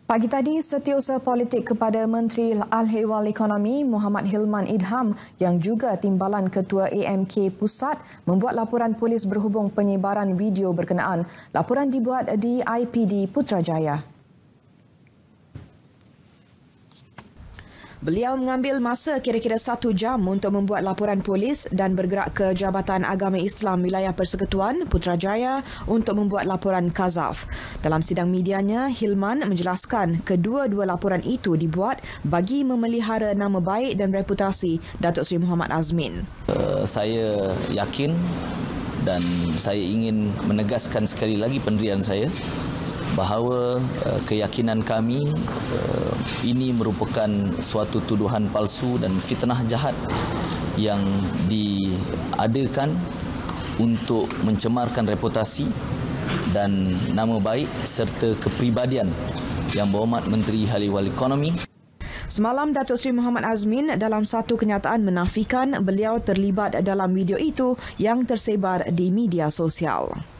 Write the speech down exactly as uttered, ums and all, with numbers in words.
Pagi tadi, setiausaha politik kepada Menteri Al-Ehwal Ekonomi Muhammad Hilman Idham yang juga timbalan Ketua A M K Pusat membuat laporan polis berhubung penyebaran video berkenaan. Laporan dibuat di I P D Putrajaya. Beliau mengambil masa kira-kira satu jam untuk membuat laporan polis dan bergerak ke Jabatan Agama Islam Wilayah Persekutuan Putrajaya untuk membuat laporan kazaf. Dalam sidang medianya, Hilman menjelaskan kedua-dua laporan itu dibuat bagi memelihara nama baik dan reputasi Datuk Seri Muhammad Azmin. Uh, saya yakin dan saya ingin menegaskan sekali lagi pendirian saya bahawa uh, keyakinan kami uh, ini merupakan suatu tuduhan palsu dan fitnah jahat yang diadakan untuk mencemarkan reputasi dan nama baik serta kepribadian Yang Berhormat Menteri Al-Ehwal Ekonomi. Semalam, Datuk Seri Muhammad Azmin dalam satu kenyataan menafikan beliau terlibat dalam video itu yang tersebar di media sosial.